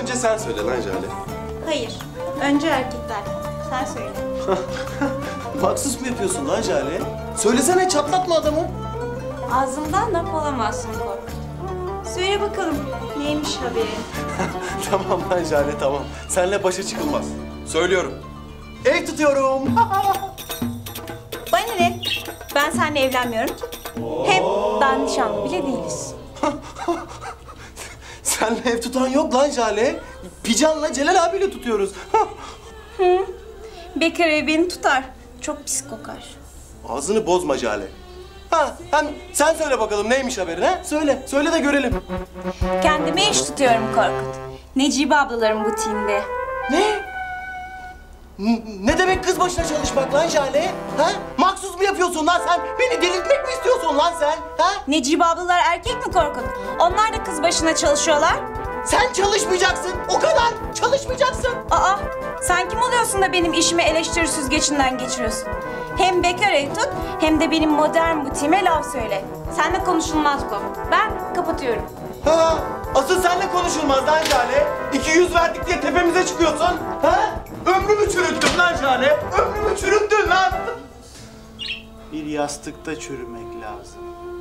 önce sen söyle lan Jale. Hayır. Önce erkekler. Sen söyle. Haksız mı yapıyorsun lan Jale? Söylesene, çatlatma adamı. Ağzımdan laf alamazsın Korkut. Söyle bakalım neymiş haberin? Tamam lan Jale, tamam. Seninle başa çıkılmaz. Söylüyorum. Ev tutuyorum. Bana ne? Ben seninle evlenmiyorum ki. Hem daha nişanlı bile değiliz. Seninle ev tutan yok lan Jale. Pican'la Celal abiyle tutuyoruz. Bekar ev beni tutar. Çok pis kokar. Ağzını bozma Jale. Ha, hem sen söyle bakalım neymiş haberin ha? Söyle de görelim. Kendime iş tutuyorum Korkut. Necibe ablaların butiğinde. Ne? Ne demek kız başına çalışmak lan Jale? Ha? Maksus mu yapıyorsun lan sen? Beni delirtmek mi istiyorsun lan sen? Ha? Necibe ablalar erkek mi Korkut? Onlar da kız başına çalışıyorlar. Sen çalışmayacaksın. O kadar. Çalışmayacaksın. Aa, sen kim oluyorsun da benim işimi eleştiri süzgecinden geçiriyorsun? Hem bekar ev tut, hem de benim modern butiğime laf söyle. Seninle konuşulmaz Korkut. Ben kapatıyorum. Ha? Asıl seninle konuşulmaz lan Jale. 200 verdik diye tepemize çıkıyorsun. Ha? Ömrümü çürüttün lan Jale. Ömrümü çürüttün lan. Bir yastıkta çürümek lazım.